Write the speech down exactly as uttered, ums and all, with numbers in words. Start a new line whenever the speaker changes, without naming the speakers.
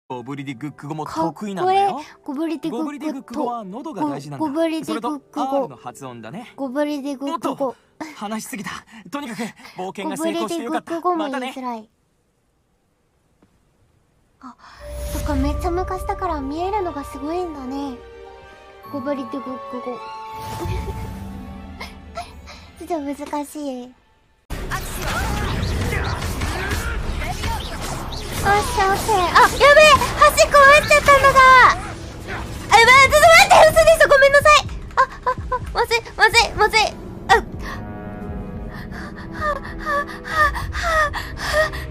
ゴブリディグック語も得意なんだよ。
ゴブリディグ
ゴブリディグック語は喉が大事なんだ。
ゴブリディグック語。
それと アール の発音だね。
ゴブリディグック語。
話しすぎた。とにかく冒険
ゴ
が成
ブリディ
功してよかった。
グック語も
またね。
言いづらい。あ、そっか、めっちゃ昔だから見えるのがすごいんだね。ゴブリディグック語。ちょっと難しい。おっしゃ、オッケー。あ、やべえ、端っこ折っちゃったのが。あ、やばい、ちょっと待って、嘘でした、ごめんなさい。あ、あ、あ、まずい、まずい、まずい。あ、は、は、は、は、は、は、